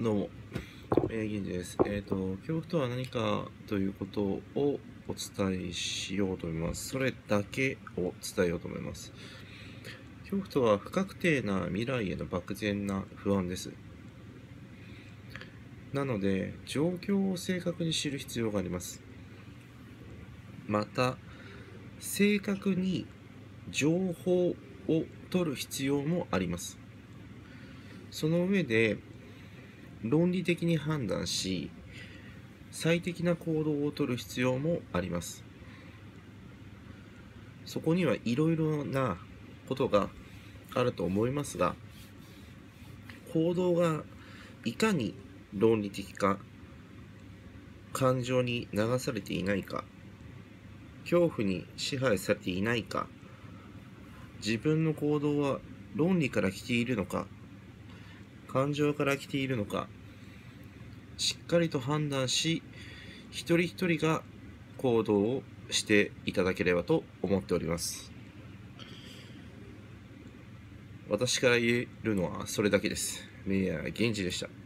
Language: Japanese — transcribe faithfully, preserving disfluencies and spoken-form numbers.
どうも、えー、銀次です。えっ、と、恐怖とは何かということをお伝えしようと思います。それだけを伝えようと思います。恐怖とは不確定な未来への漠然な不安です。なので、状況を正確に知る必要があります。また、正確に情報を取る必要もあります。その上で、論理的に判断し、最適な行動をとる必要もあります。そこにはいろいろなことがあると思いますが、行動がいかに論理的か、感情に流されていないか、恐怖に支配されていないか、自分の行動は論理から来ているのか、感情から来ているのか、しっかりと判断し、一人一人が行動をしていただければと思っております。私から言えるのはそれだけです。メイヤー源氏でした。